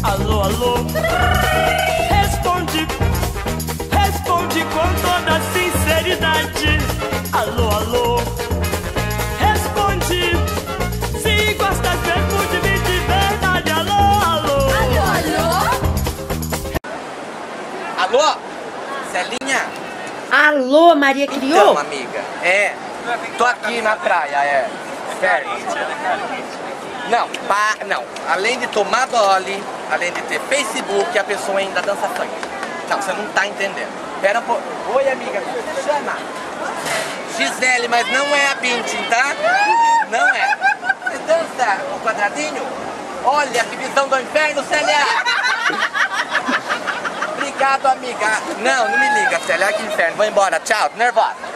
Alô, alô. Responde, responde com toda sinceridade. Alô, alô. Responde, se gostas mesmo de mim de verdade. Alô, alô. Alô, alô. Alô, Celinha? Alô, Maria criou? Então, amiga, tô aqui na praia, certo? Não, não, além de tomar Dolly, além de ter Facebook, a pessoa ainda dança funk. Não, você não tá entendendo. Pera um pouco. Oi, amiga, chama. Gisele, mas não é a Bintin, tá? Não é. Você dança o quadradinho? Olha que visão do inferno, Célia! Obrigado, amiga. Não, não me liga, Célia, que inferno. Vou embora, tchau, tô nervosa.